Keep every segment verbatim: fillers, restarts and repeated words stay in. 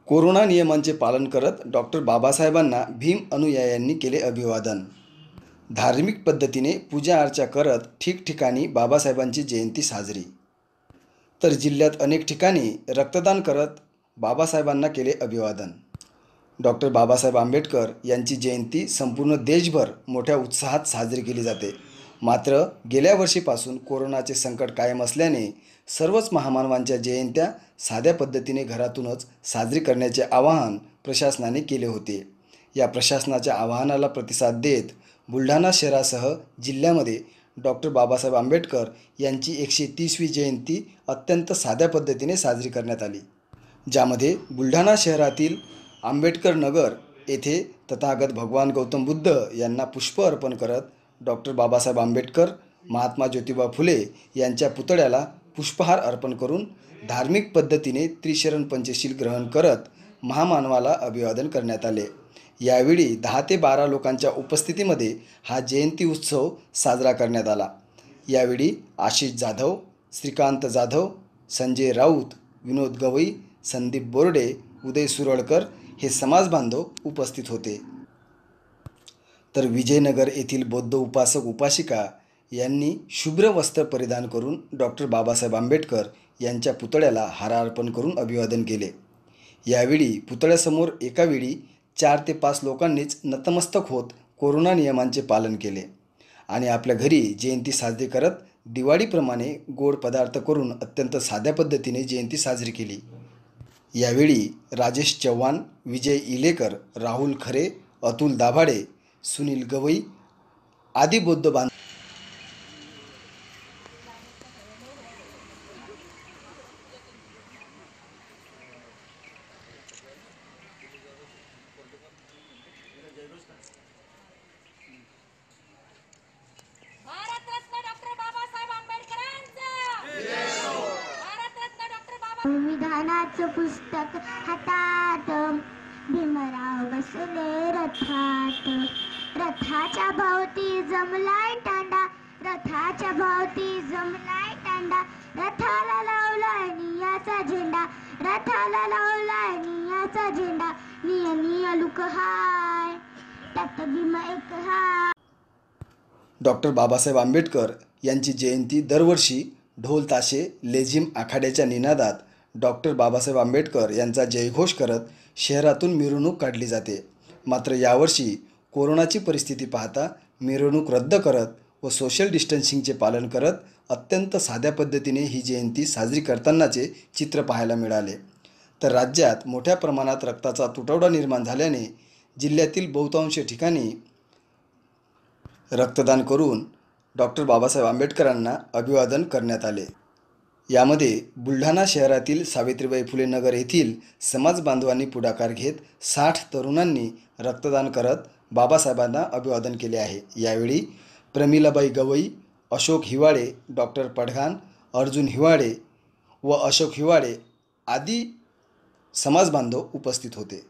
Corona नियमांचे पालन करत डॉक्टर बाबासाहेबांना भीम अनुयायांनी केले अभिवादन. धार्मिक पद्धतीने पूजा अर्चा करत ठिकठिकाणी बाबासाहेबांची जयंती साजरी. तर जिल्ह्यात अनेक ठिकाणी रक्तदान करत बाबासाहेबांना केले अभिवादन. डॉक्टर बाबासाहेब आंबेडकर यांची जयंती संपूर्ण देशभर मोठ्या उत्साहात साजरी केली जाते. मात्र गेल्या वर्षीपासून कोरोनाचे संकट कायम असल्याने सर्वच महामानवांच्या जयंत्या साध्या पद्धतीने घरातूनच साजरी करण्याचे आवाहन प्रशासनाने केले होते. या प्रशासनाच्या आवाहनाला प्रतिसाद देत बुलढाणा शहरासह जिल्ह्यामध्ये डॉक्टर बाबासाहेब आंबेडकर यांची एकशे तीसवी जयंती अत्यंत साध्या पद्धतीने साजरी करण्यात आली. ज्यामध्ये बुलढाणा शहरातील आंबेडकर नगर येथे तथागत भगवान गौतम बुद्ध यांना पुष्प अर्पण करत डॉक्टर बाबासाहेब आंबेडकर, महात्मा ज्योतिबा फुले यांच्या पुतळ्याला पुष्पहार अर्पण करून धार्मिक पद्धतीने त्रिशरण पंचशील ग्रहण करत महामानवाला अभिवादन करण्यात आले. यावेळी दहा ते बारा लोकांच्या उपस्थितीमध्ये हा जयंती उत्सव साजरा करण्यात आला. यावेळी आशिष जाधव, श्रीकांत जाधव, संजय राऊत, विनोद गवई, संदीप बोर्डे, उदय सुरळकर हे समाजबांधव उपस्थित होते. तर विजयनगर येथील बौद्ध उपासक उपासिका यांनी शुभ्र वस्त्र परिधान करून डॉक्टर बाबासाहेब आंबेडकर यांच्या पुतळ्याला हार अर्पण करून अभिवादन केले. यावेळी पुतळ्यासमोर एका वेळी चार ते पाच लोकांनीच नतमस्तक होत कोरोना नियमांचे पालन केले आणि आपल्या घरी जयंती साजरी करत दिवाळीप्रमाणे गोड पदार्थ करून अत्यंत साध्या पद्धतीने जयंती साजरी केली. यावेळी राजेश चव्हाण, विजय इलेकर, राहुल खरे, अतुल दाभाडे, सुनील गवई आदी बौद्ध बांधव संविधानाचं पुस्तक हातात, भीमराव बसले रथात. रथाच्या भोवती जमलाय तांडा, रथाच्या भोवती जमलाय तांडा. रथाला लावलाय नियाचा झेंडा, रथाला लावलाय नियाचा झेंडा. निय निय लुक हाय, त्यात भीम एक हाय. डॉक्टर बाबासाहेब आंबेडकर यांची जयंती दरवर्षी ढोल ताशे लेझिम आखाड्याच्या निनादात डॉक्टर बाबासाहेब आंबेडकर यांचा जयघोष करत शहरातून मिरवणूक काढली जाते. मात्र यावर्षी कोरोनाची परिस्थिती पाहता मिरवणूक रद्द करत व सोशल डिस्टन्सिंगचे पालन करत अत्यंत साध्या पद्धतीने ही जयंती साजरी करतानाचे चित्र पाहायला मिळाले. तर राज्यात मोठ्या प्रमाणात रक्ताचा तुटवडा निर्माण झाल्याने जिल्ह्यातील बहुतांश ठिकाणी रक्तदान करून डॉक्टर बाबासाहेब आंबेडकरांना अभिवादन करण्यात आले. यामध्ये बुलढाणा शहरातील सावित्रीबाई फुले नगर येथील समाज बांधवांनी पुढाकार घेत साठ तरुणांनी रक्तदान करत बाबासाहेबांना अभिवादन केले आहे. यावेळी प्रमिलाबाई गवई, अशोक हिवाळे, डॉक्टर पडघान, अर्जुन हिवाळे व अशोक हिवाळे आदी समाजबांधव उपस्थित होते.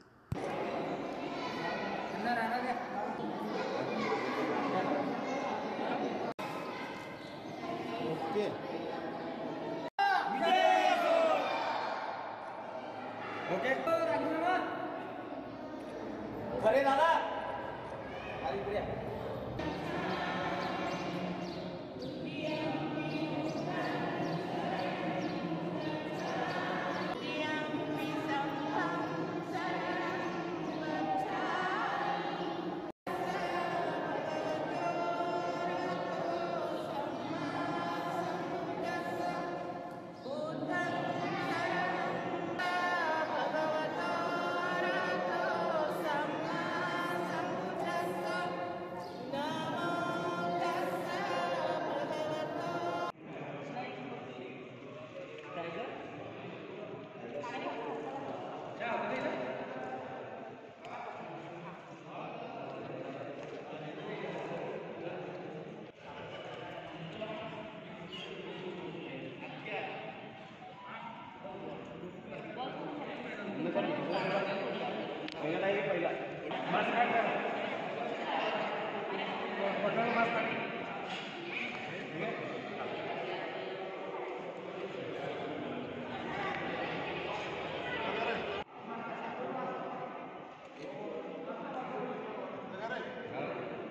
खरे दादा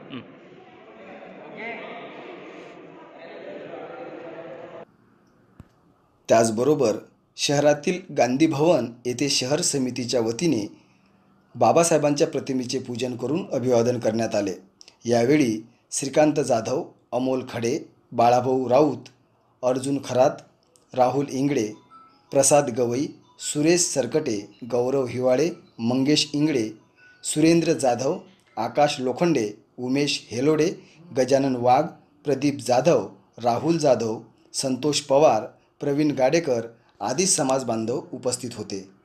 त्याचबरोबर शहरातील गांधी भवन येथे शहर समितीच्या वतीने बाबासाहेबांच्या प्रतिमेचे पूजन करून अभिवादन करण्यात आले. यावेळी श्रीकांत जाधव, अमोल खडे, बाळाभाऊ राऊत, अर्जुन खरात, राहुल इंगळे, प्रसाद गवई, सुरेश सरकटे, गौरव हिवाळे, मंगेश इंगळे, सुरेंद्र जाधव, आकाश लोखंडे, उमेश हेलोडे, गजानन वाघ, प्रदीप जाधव, राहुल जाधव, संतोष पवार, प्रवीण गाडेकर आदी समाज बांधव उपस्थित होते.